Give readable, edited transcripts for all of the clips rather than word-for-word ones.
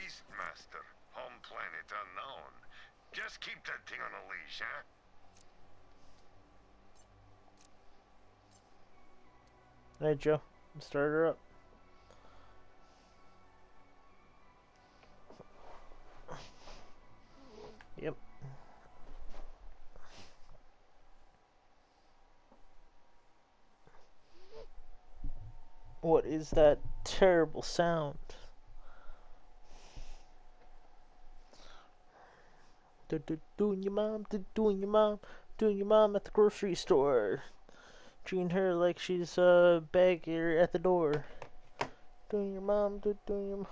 Beastmaster, home planet unknown. Just keep that thing on a leash, huh? Hey Joe, start her up. Yep. What is that terrible sound? Doing your mom, doing your mom, doing your mom at the grocery store. Treating her like she's a bagger at the door. Doing your mom, doing your mom.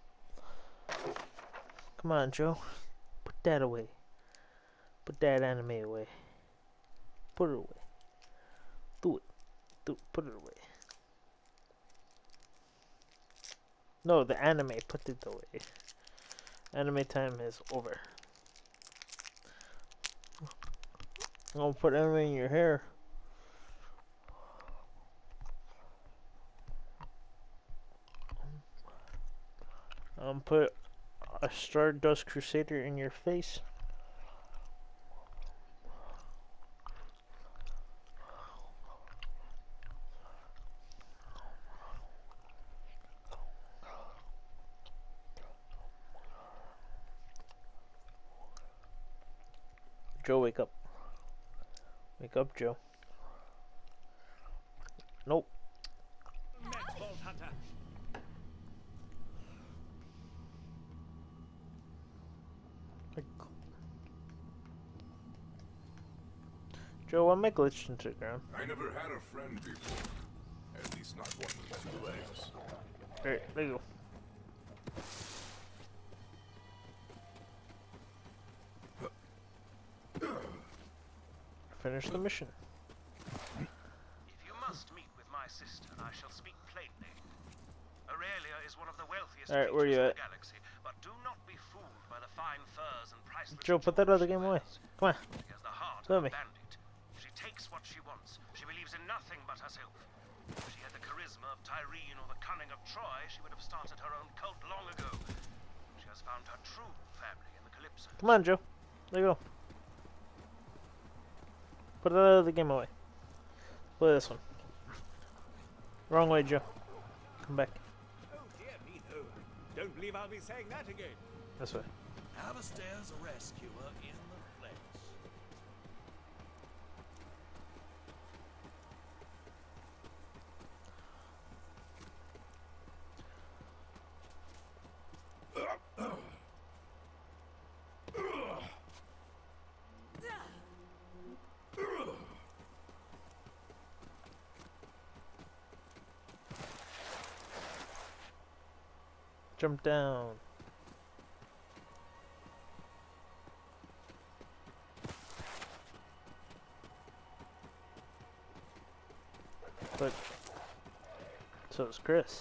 Come on, Joe. Put that away. Put that anime away. Put it away. Do it. Put it away. No, the anime. Put it away. Anime time is over. I'm gonna put anime in your hair. I'm gonna put a Stardust Crusader in your face. Joe, wake up. Wake up, Joe. Nope. Joe, why am I glitched into the ground? I never had a friend before. At least not one with 2 legs. Alright, there you go. Finish the mission. If you must meet with my sister, I shall speak plainly. Aurelia is one of the wealthiest Alright, where are you creatures in at? the galaxy, but do not be fooled by the fine furs and priceless Joe, put that jewels other she game away. wears. Come on. She has the heart Let of me. a bandit. She takes what she wants. She believes in nothing but herself. If she had the charisma of Tyrene or the cunning of Troy, she would have started her own cult long ago. She has found her true family in the Calypso. Come on, Joe. There you go. Put that other game away. Play this one. Wrong way, Joe. Come back. Oh dear me, no. Don't believe I'll be saying that again. This way. Alistair's a rescuer in the flesh. Jump down. But so is Chris.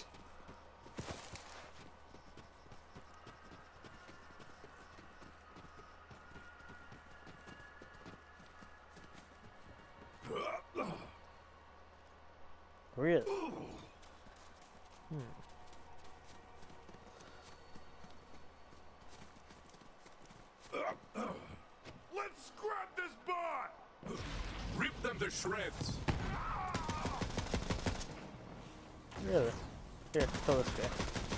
Really? Let's scrap this bot! Rip them to shreds! Really? Here, kill this guy.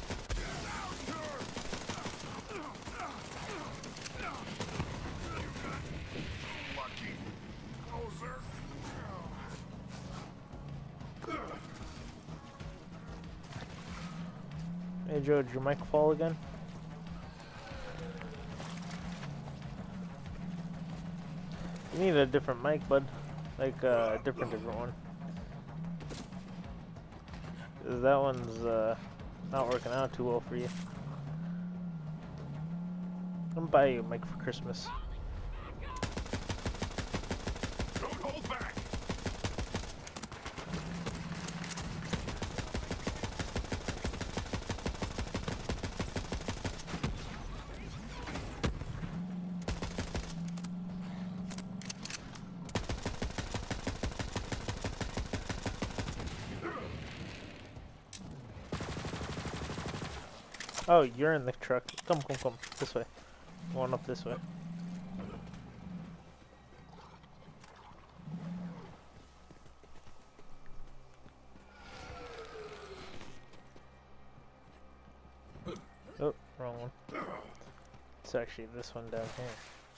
Lucky. Closer. Hey Joe, did your mic fall again? You need a different mic, bud. Like a different one. 'Cause that one's not working out too well for you. I'm gonna buy you a mic for Christmas. Don't hold back! Oh, you're in the truck. Come, come, come. This way. Going up this way. Oh, wrong one. It's actually this one down here.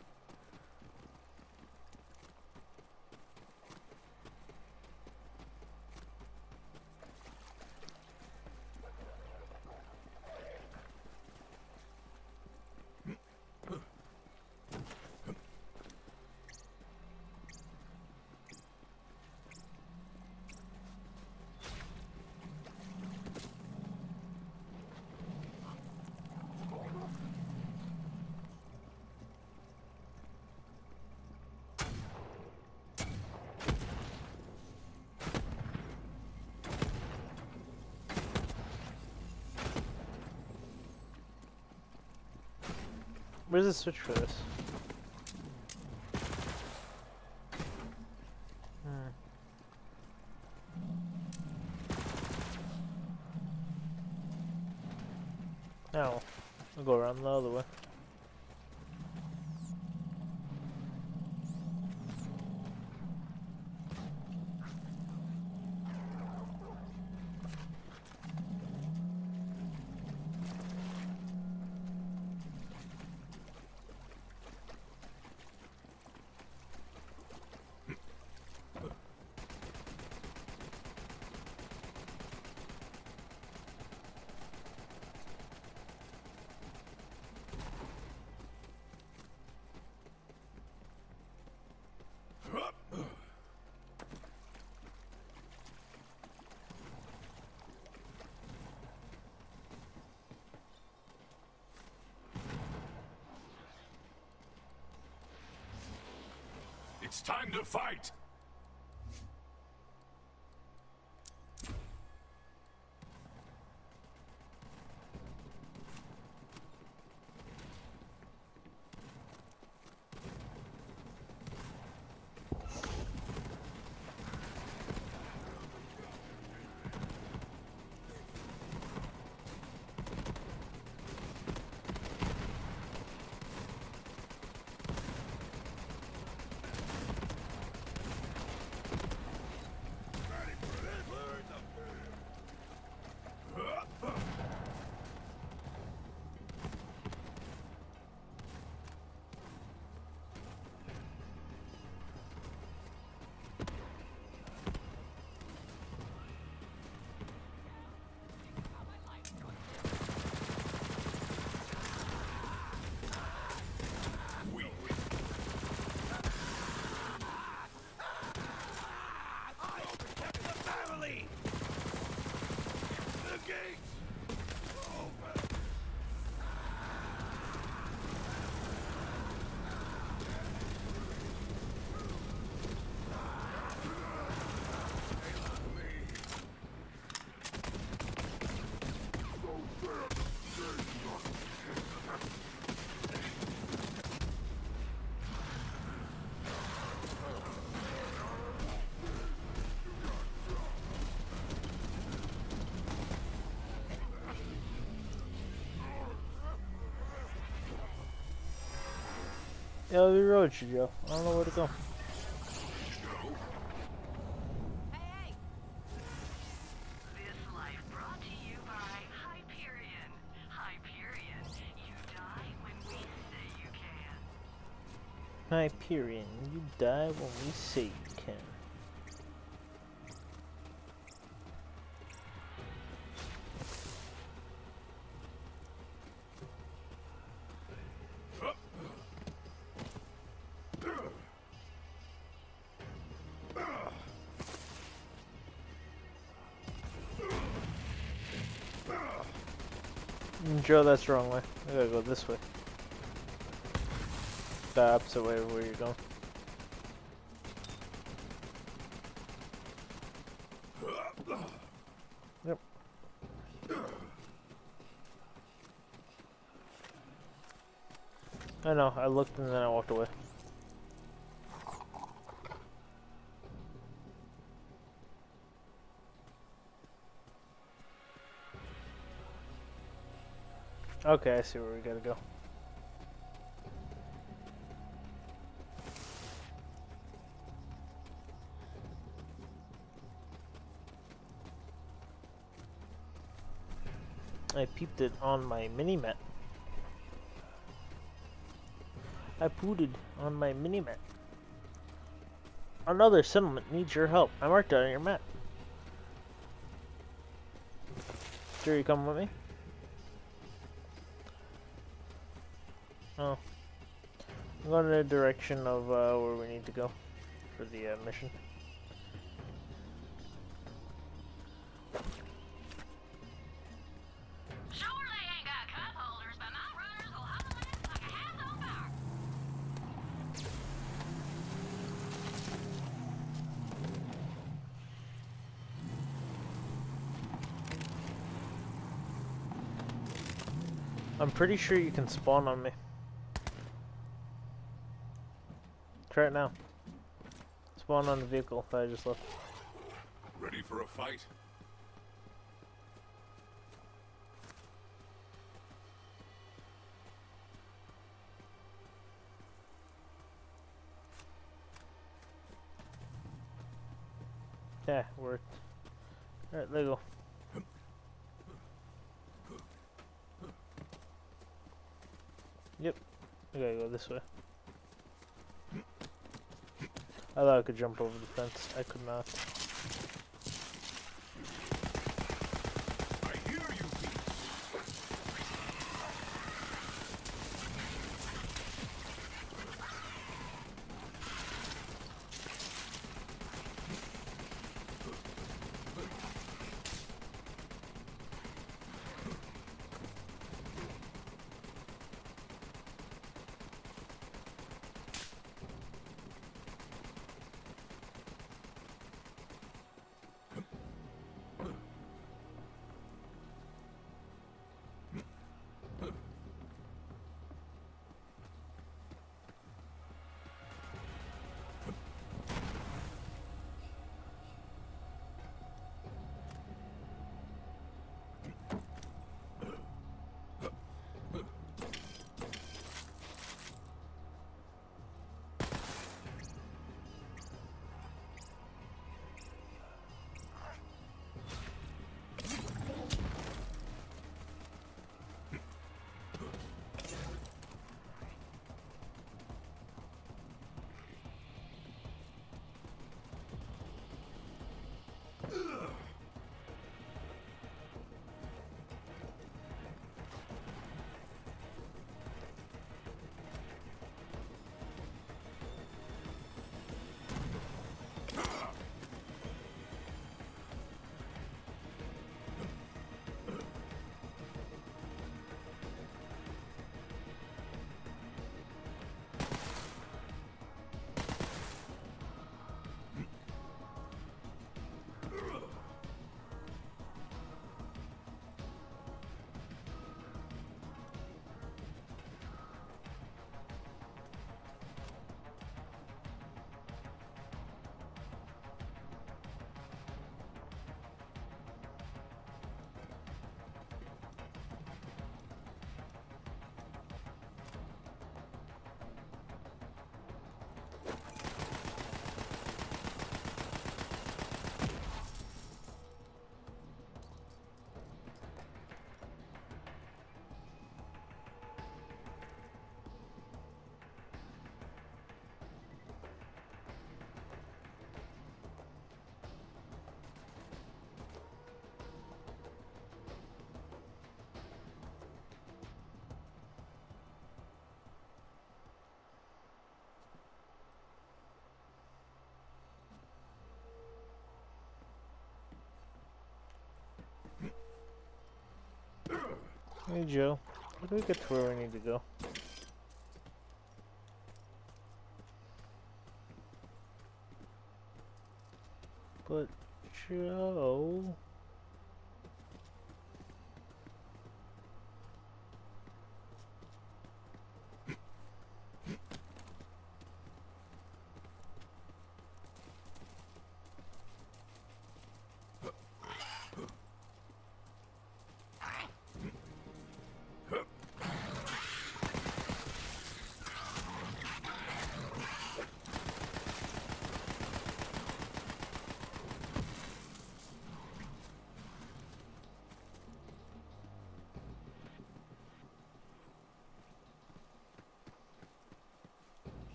Where's the switch for this? Oh, I'll go around the other way. It's time to fight! Yeah, we rode you, Joe. I don't know where to go. Hey! This life brought to you by Hyperion. Hyperion, you die when we say you can. Hyperion, you die when we say you can. Joe, that's the wrong way. I gotta go this way. The opposite way of where you're going. Yep. I know, I looked and then I walked away. Okay, I see where we gotta go. I peeped it on my mini-map. I pooted on my mini-map. Another settlement needs your help. I marked it on your map. Sure, you come with me? Oh. I'm going in the direction of where we need to go for the mission. Sure they ain't got cup holders, but my runners will haul it like a house on fire. I'm pretty sure you can spawn on me. Try it now. Spawn on the vehicle that I just left. Ready for a fight? Yeah, worked. Alright, there you go. Yep. We gotta go this way. I thought I could jump over the fence. I could not. I hear you, Pete. Hey Joe, how do we get to where we need to go? But Joe...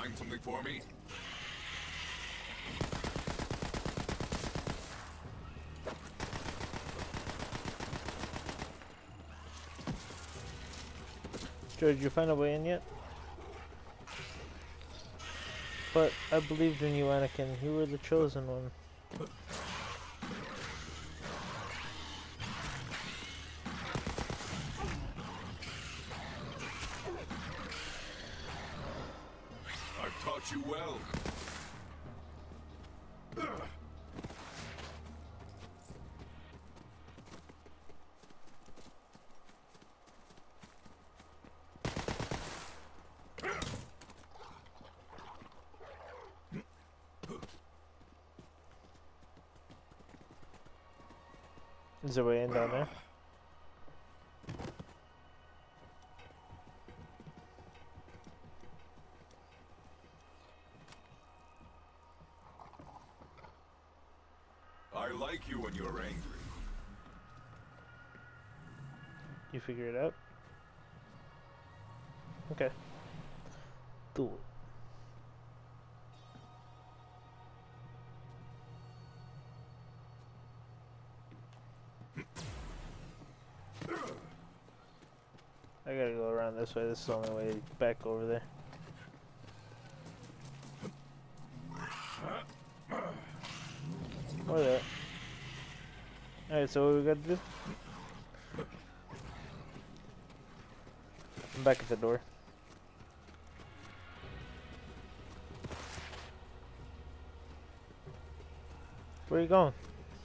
Find something for me? Joe, did you find a way in yet? But I believed in you, Anakin. You were the chosen one. I've taught you well. Is there a way in down there? I like you when you're angry. You figure it out? Okay. Do it. I gotta go around this way. This is the only way back over there. Or that. Alright, so what we gotta do? I'm back at the door. Where are you going?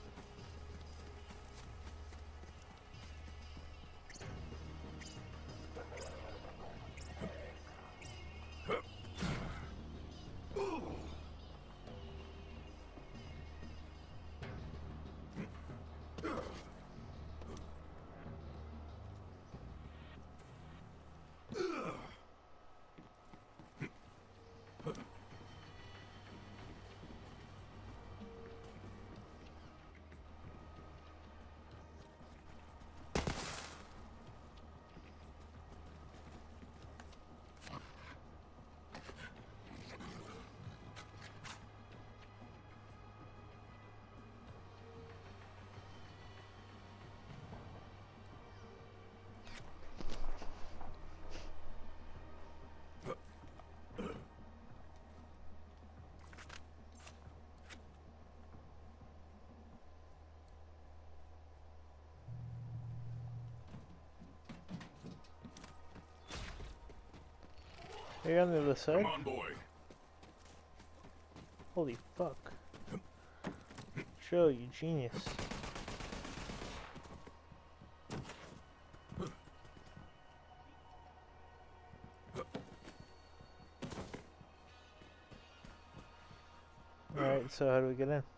Are you on the other side? Come on, boy. Holy fuck. Joe, you genius. Alright, so how do we get in?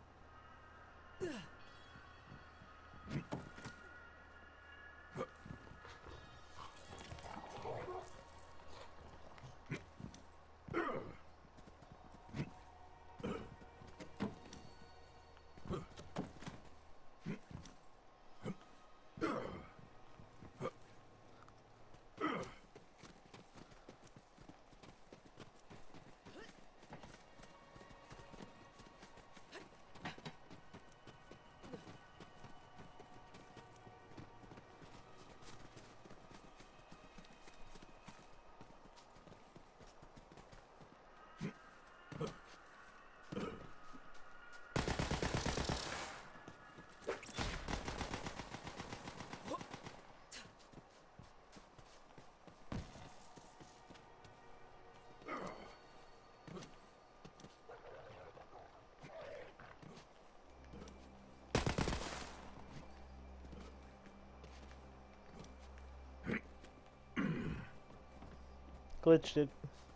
Glitched it.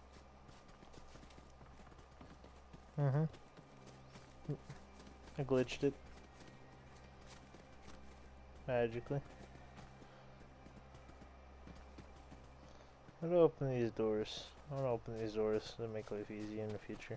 I glitched it. Magically. How do I open these doors? I want to open these doors to make life easy in the future.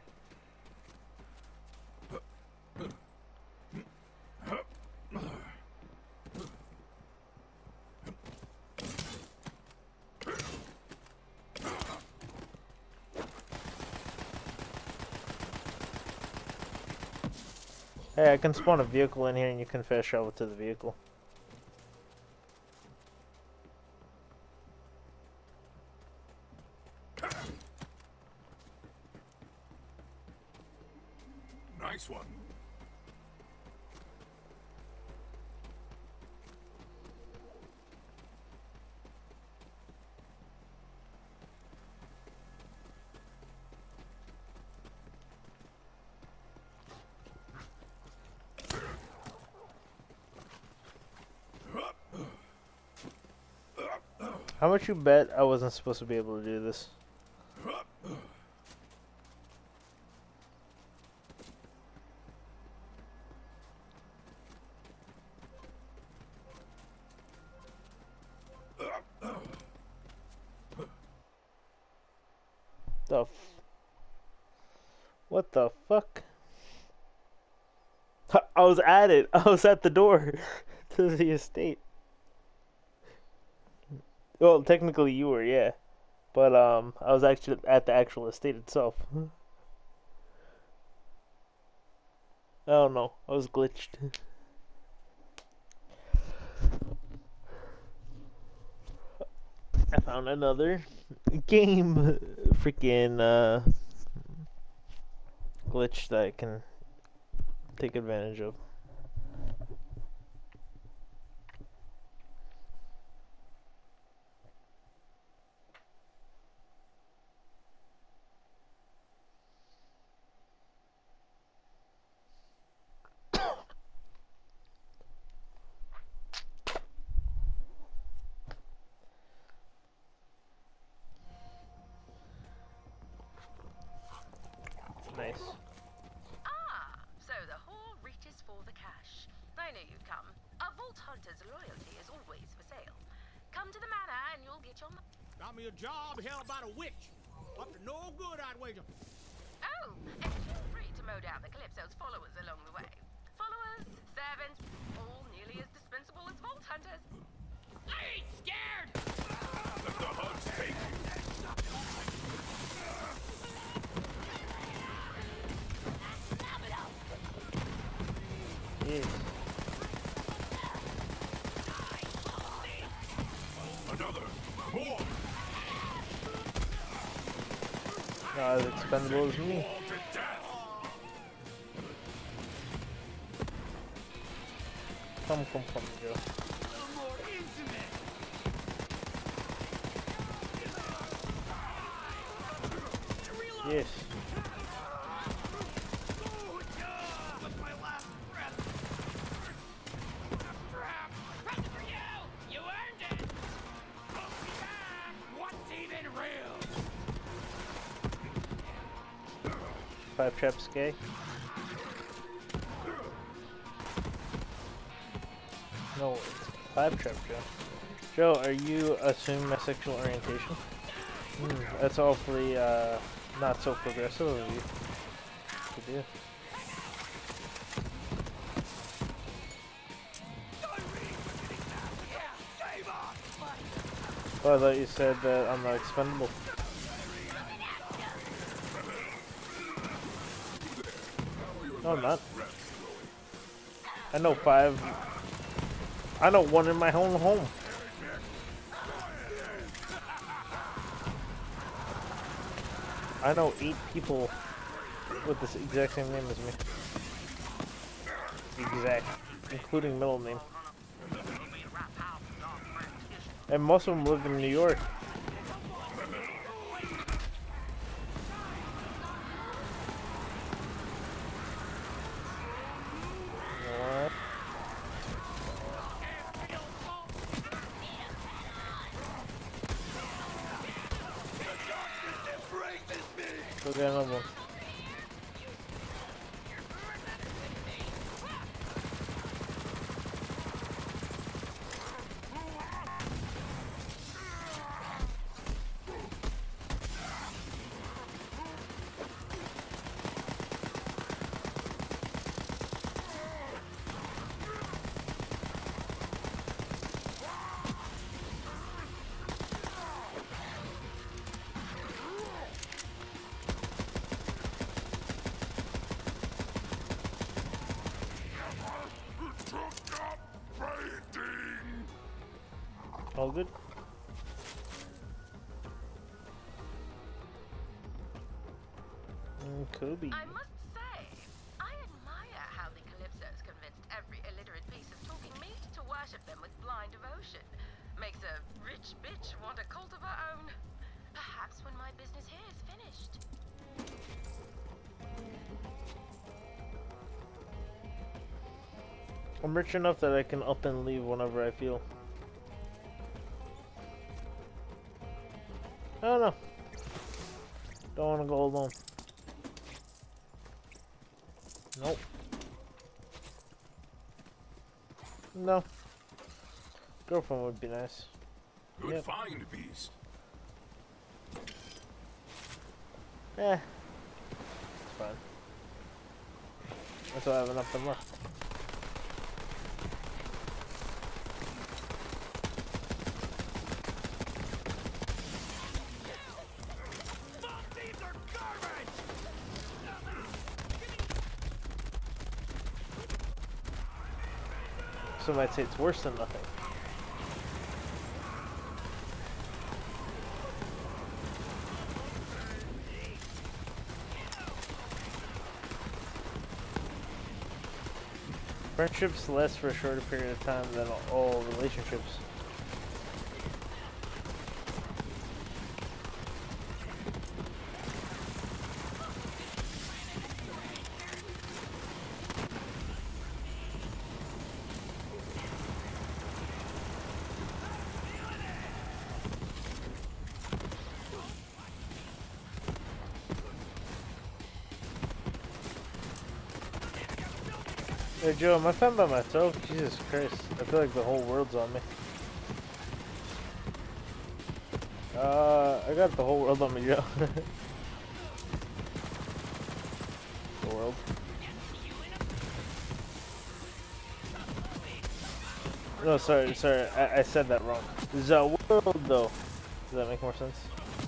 Hey, I can spawn a vehicle in here and you can fast travel to the vehicle. Nice one. How much you bet I wasn't supposed to be able to do this? What the fuck? I was at it. I was at the door to the estate. Well, technically you were, yeah. But I was actually at the actual estate itself. I don't know. I was glitched. I found another game freaking glitch that I can take advantage of. Nice. Ah, so the whore reaches for the cash. I knew you'd come. A vault hunter's loyalty is always for sale. Come to the manor and you'll get your Got me a job held by a witch. Up to no good, I'd wager. Oh, and feel free to mow down the Calypso's followers along the way. Followers, servants, all nearly as dispensable as vault hunters. I ain't scared! Let the hunt take you. Yes. Another. More. Not as expendable as me. All to death. Come, Joe. Yes. Five traps gay. No, it's five trap Joe. Joe, are you assuming my sexual orientation? That's awfully not so progressive of you to do. Oh, I thought you said that I'm not expendable. No, I'm not. I know 5. I know 1 in my own home. I know 8 people with this exact same name as me. Exact. Including middle name. And most of them live in New York. What? Go get another one. All good? Kobe. I must say, I admire how the Calypsos convinced every illiterate piece of talking meat to worship them with blind devotion. Makes a rich bitch want a cult of her own. Perhaps when my business here is finished. I'm rich enough that I can up and leave whenever I feel. I don't know. Don't want to go alone. Nope. No. Girlfriend would be nice. Good Yep. find, Beast. It's fine. That's why I have enough them left. These are garbage! Some might say it's worse than nothing. Friendships last for a shorter period of time than all relationships. Hey Joe, am I fine by myself? Jesus Christ, I feel like the whole world's on me. I got the whole world on me, Joe. The world. No, sorry, I said that wrong. The world, though. Does that make more sense?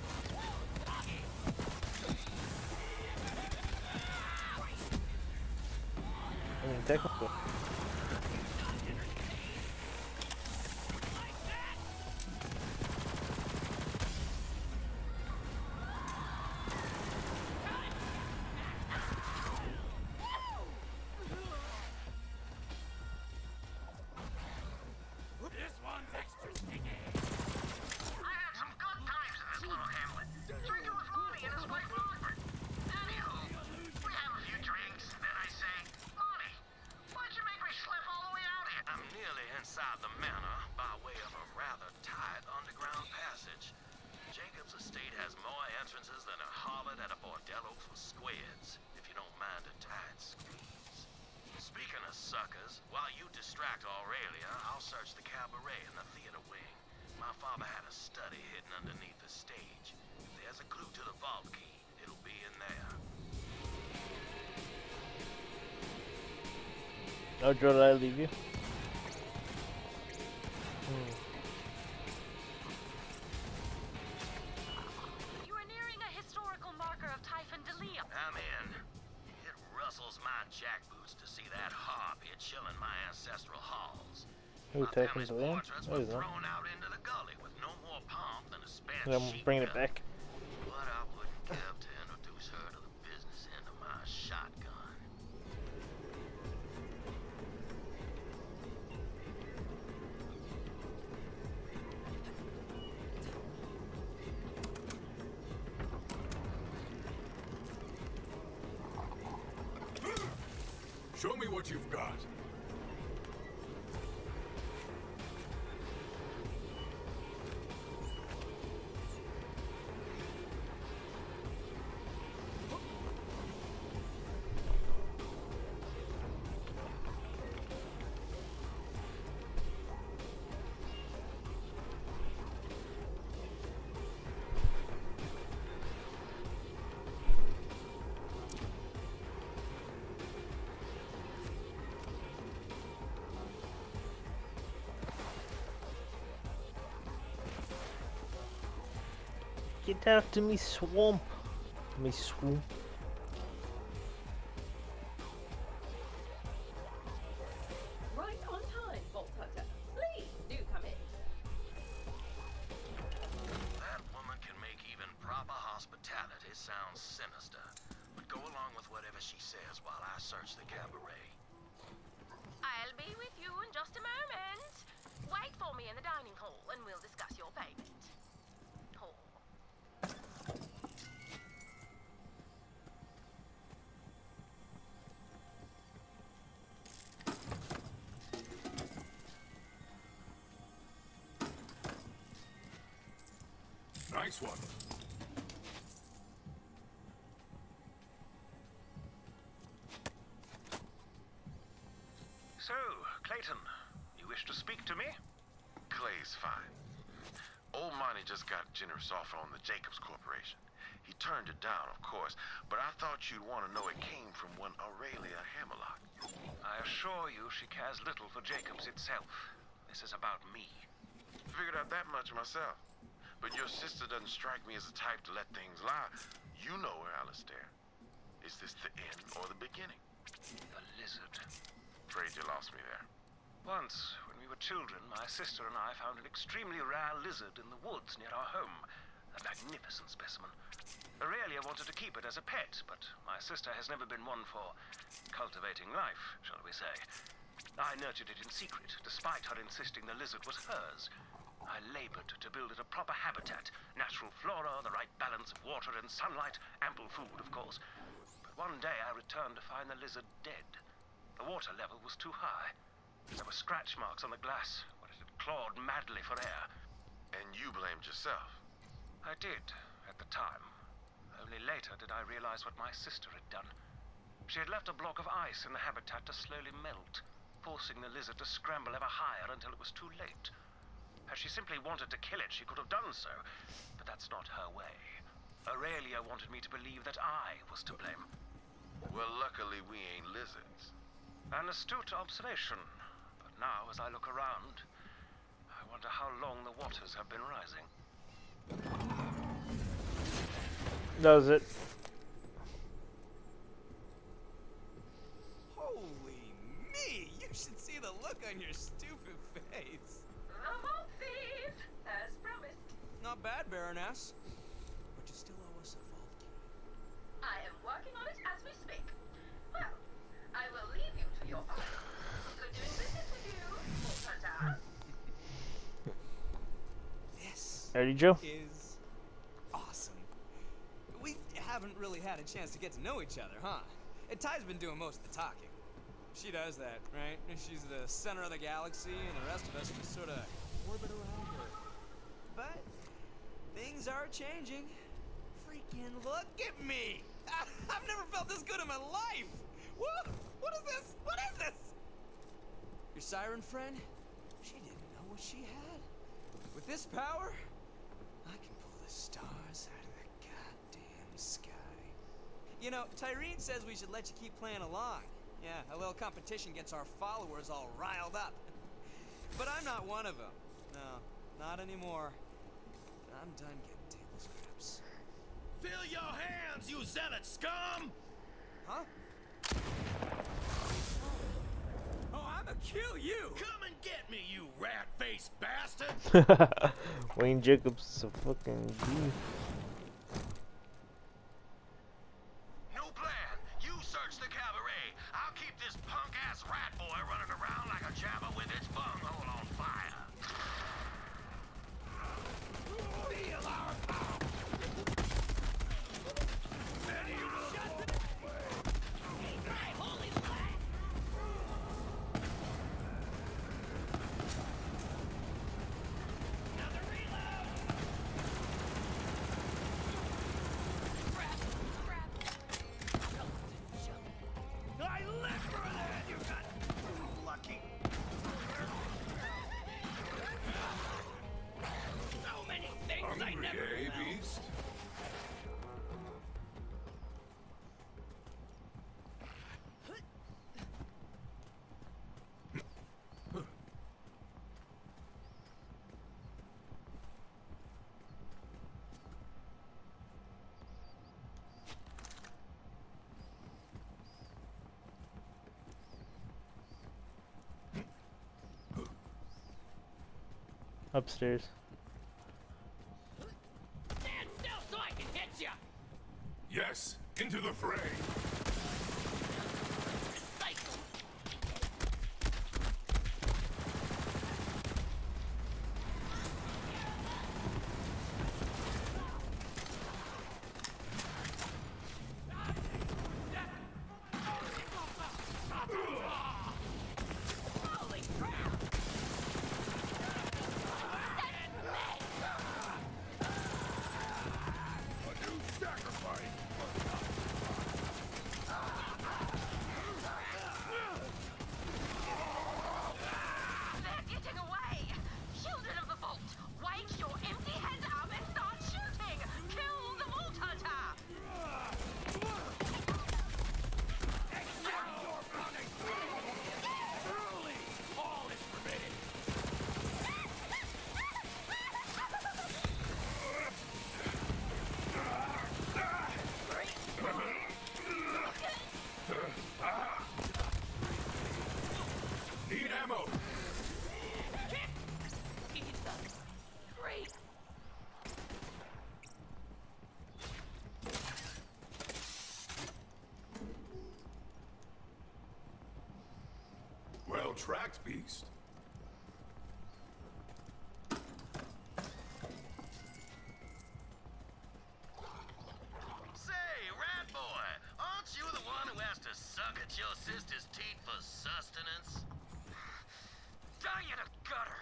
I mean, technically. This one's extra sticky. I had some good times in this little hamlet. Drinking with Monty and his wife Margaret. Anywho, we have a few drinks, and then I say, Monty, why'd you make me slip all the way out here? I'm nearly inside the manor by way of a rather tight underground passage. Jacob's estate has more entrances than a harlot at a bordello for squids, if you don't mind a tight squeeze. Speaking of suckers, while you distract Aurelia, I'll search the cabaret and the theater wing. My father had a study hidden underneath the stage. If there's a clue to the vault key, it'll be in there. Oh, Joe, did I leave you? You are nearing a historical marker of Typhon Delia. I'm in. It rustles my jackboots to see that harp here chilling my ancestral halls. Ooh, My Typhon family's Delia? portraits No, were he's not. thrown out into the gully with no more pomp than a spent I'm sheep bringing it gun. back. But I wouldn't give to introduce her to the business end of my shotgun. Show me what you've got. Get out to me swamp. Me swamp. Right on time, Vault Hunter. Please do come in. search the cabaret. I'll be with you in just a moment. Wait for me in the dining hall and we'll discuss your payment. Hall. Nice one. So, Clayton, you wish to speak to me? Clay's fine. Old Monty just got a generous offer on the Jacobs Corporation. He turned it down, of course, but I thought you'd want to know it came from one Aurelia Hammerlock. I assure you she cares little for Jacobs itself. This is about me. Figured out that much myself. But your sister doesn't strike me as the type to let things lie. You know her, Alistair. Is this the end or the beginning? The lizard. Afraid you lost me there. Once, when we were children, my sister and I found an extremely rare lizard in the woods near our home. A magnificent specimen. Aurelia wanted to keep it as a pet, but my sister has never been one for cultivating life, shall we say. I nurtured it in secret, despite her insisting the lizard was hers. I labored to build it a proper habitat, natural flora, the right balance of water and sunlight, ample food, of course. But one day I returned to find the lizard dead. The water level was too high. There were scratch marks on the glass, where it had clawed madly for air. And you blamed yourself. I did, at the time. Only later did I realize what my sister had done. She had left a block of ice in the habitat to slowly melt, forcing the lizard to scramble ever higher until it was too late. Had she simply wanted to kill it, she could have done so, but that's not her way. Aurelia wanted me to believe that I was to blame. Well, luckily we ain't lizards. An astute observation. But now, as I look around, I wonder how long the waters have been rising. Does it? Holy me! You should see the look on your stupid face. No more thieves, as promised. Not bad, Baroness. But you still owe us a vault key. I am working on it as we speak. Well, I will leave you to your file. Good doing business with you, Hunter. This Ready, Joe? is awesome. We haven't really had a chance to get to know each other, huh? And Ty's been doing most of the talking. She does that, right? She's the center of the galaxy, and the rest of us just sort of orbit around her. But things are changing. Freaking look at me! I've never felt this good in my life! Whoa! What is this? What is this? Your siren friend? She didn't know what she had. With this power, I can pull the stars out of the goddamn sky. You know, Tyreen says we should let you keep playing along. Yeah, a little competition gets our followers all riled up. But I'm not one of them. No, not anymore. I'm done getting table scraps. Fill your hands, you zealot scum! Huh? Oh, I'ma kill you! Come and get me, you rat-faced bastard! Wayne Jacobs is a fucking G. No plan. You search the cabaret. I'll keep this punk-ass rat boy running around like a jabber with its bunghole on fire. Feel our power! I live for that! You got lucky! So many things I never Hungry, know. beast? Upstairs. Stand still so I can hit ya! Yes, into the fray. wax beast. Say, rat boy, aren't you the one who has to suck at your sister's teeth for sustenance? Die in a gutter!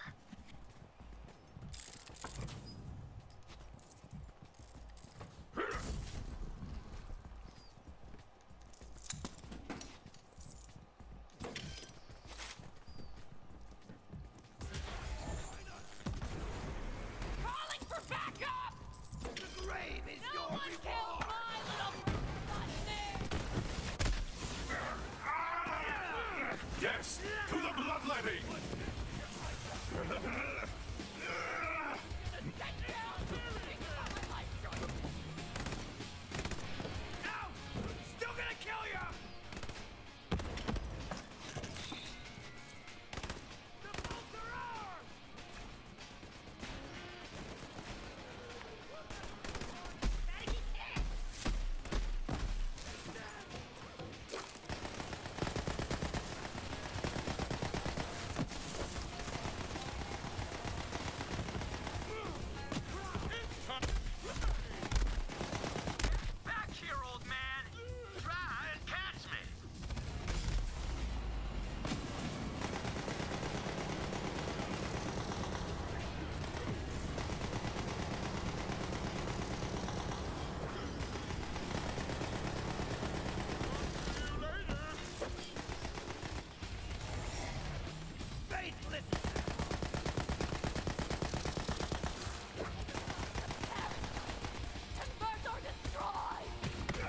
Calling for backup! The grave is your reward! My little Yes, to the bloodletting! Out! Still gonna kill you! The bolts are ours! Back here, old man! Try and catch me! Faithless! Convert or destroy!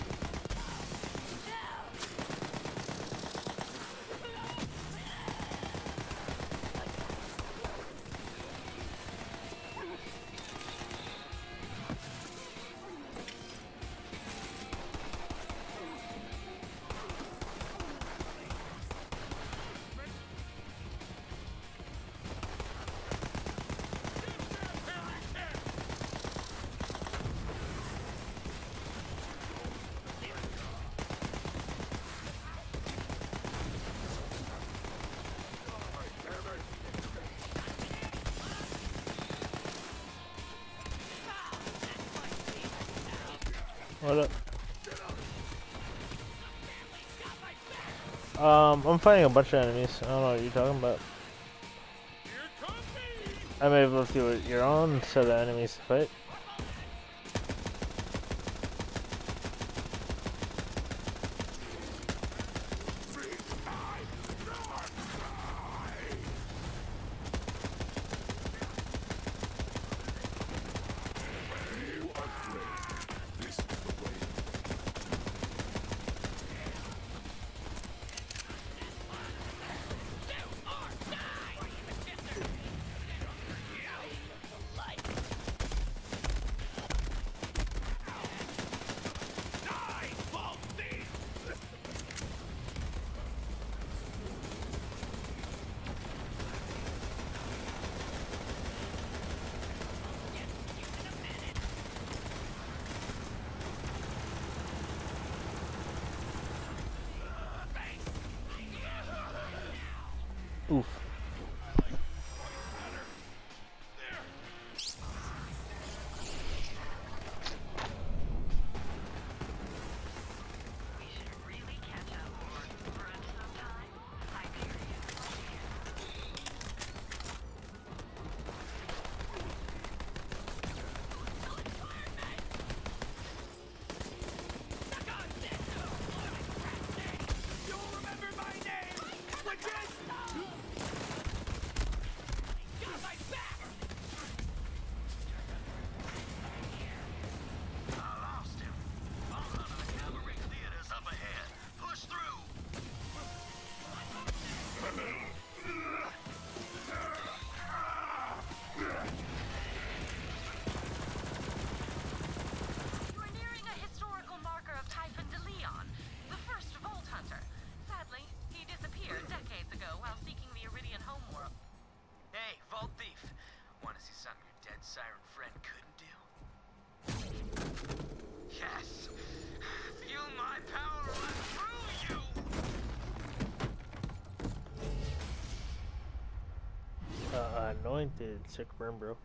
What up? I'm fighting a bunch of enemies. I don't know what you're talking about. I may have left you at your own set of enemies to fight. Oof. We should really catch up or brunch sometime. Hyperion. You'll remember my name! Which is... Anointed, sick burn, bro.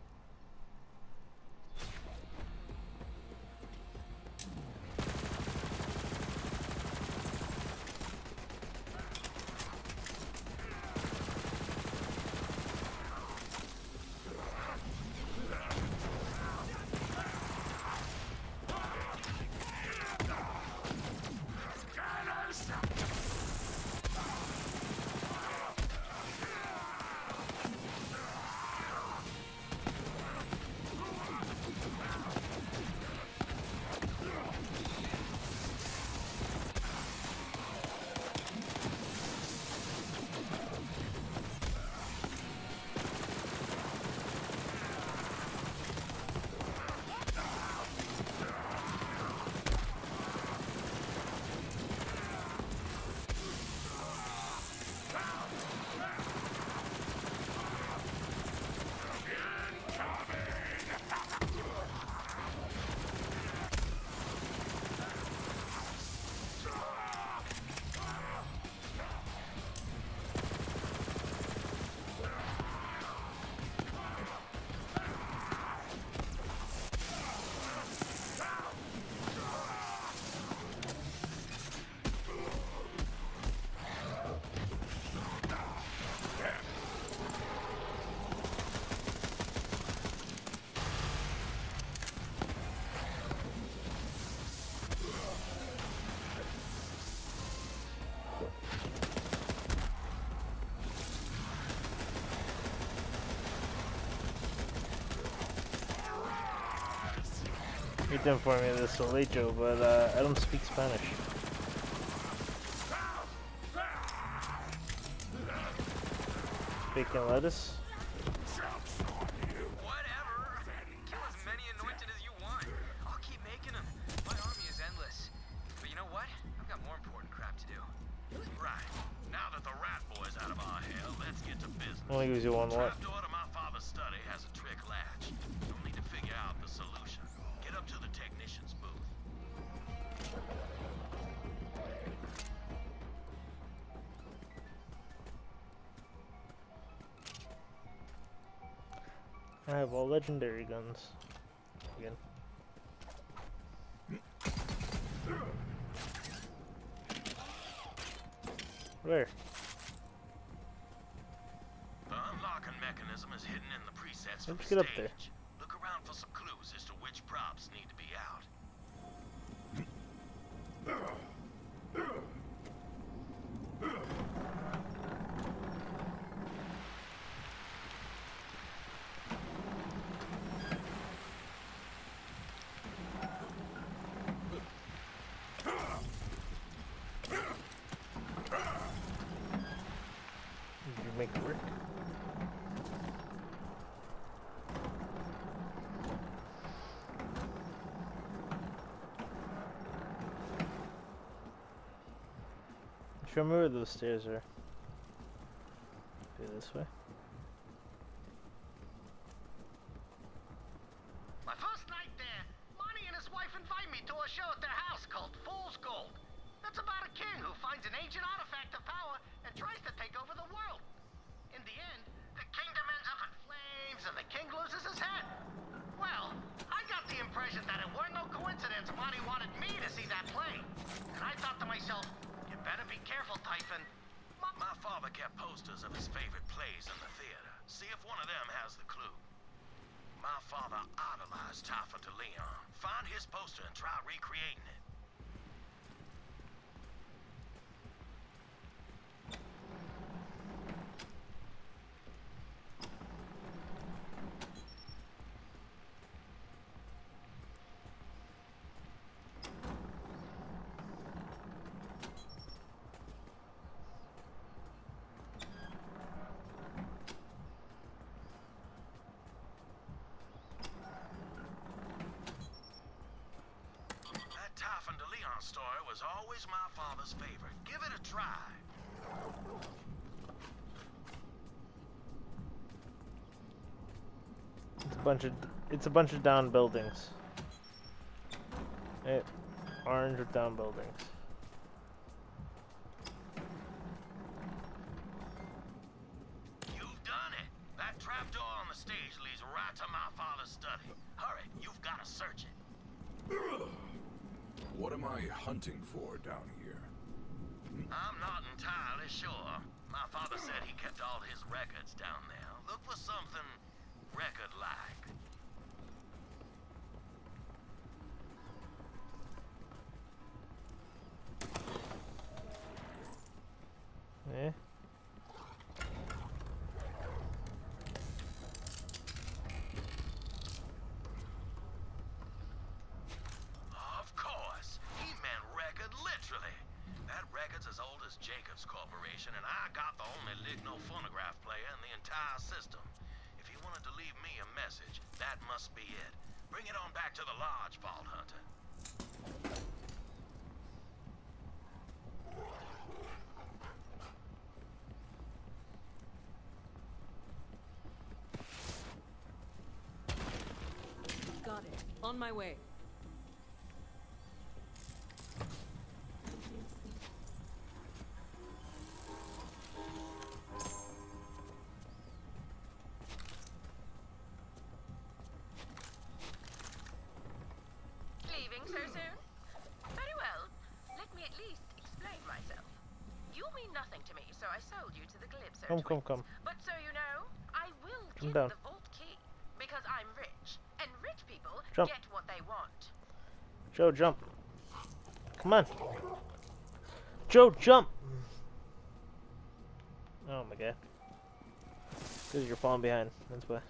You did for me this Solejo, but I don't speak Spanish. Bacon lettuce? Whatever. Kill as many anointed as you want. I'll keep making them. My army is endless. But you know what? I've got more important crap to do. Right. Now that the rat boy's out of our hair, let's get to business. Only gives you one what? Trapdoor to my father's study has a trick latch. You'll need to figure out the solution. Get up to the technician's booth. I have all legendary guns. Again. Where? The unlocking mechanism is hidden in the presets for Let's the get up stage. there. Look around for some clues as to which props need to be out. Did you make it work? Show me where those stairs are. Go this way. My first night there, Monty and his wife invite me to a show at their house called Fool's Gold. That's about a king who finds an ancient artifact of power and tries to take over the world. In the end, the kingdom ends up in flames and the king loses his head. Well, I got the impression that it weren't no coincidence Monty wanted me to see that play. And I thought to myself, you better be careful, Typhon. My father kept posters of his favorite plays in the theater. See if one of them has the clue. My father idolized Typhon de Leon. Find his poster and try recreating it. That Typhon de Leon story was always my father's favorite. Give it a try. It's a bunch of down buildings. Orange with down buildings. You've done it. That Trapdoor on the stage leads right to my father's study. Hurry, you've got to search it. What am I hunting for down here? I'm not entirely sure. My father said he kept all his records down there. Look for something record-like. Eh? Of course. He meant record literally. That record's as old as Jacobs Corporation, and I got the only Ligno phonograph player in the entire system. If he wanted to leave me a message, that must be it. Bring it on back to the lodge, Vault Hunter. Got it. On my way. Leaving so soon? Very well. Let me at least explain myself. You mean nothing to me, so I sold you to the Calypso twins. Come. But so you know, I will Come give down. the vault key. Because I'm rich. And rich people Jump. get what they want. Joe, jump. Come on. Joe, jump! Oh my god. Because you're falling behind. That's why.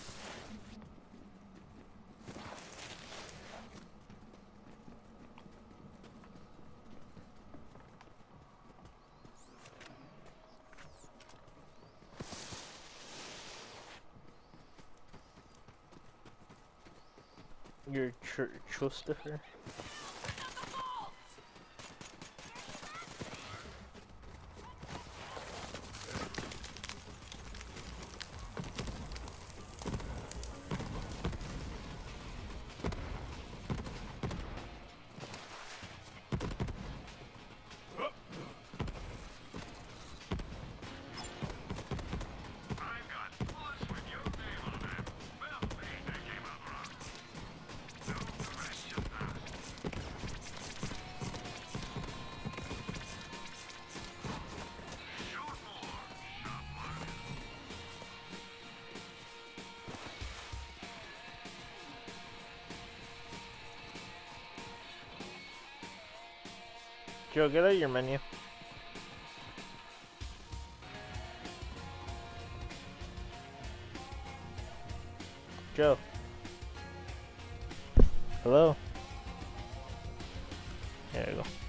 You're Christopher? Joe, get out of your menu. Joe. Hello? There you go.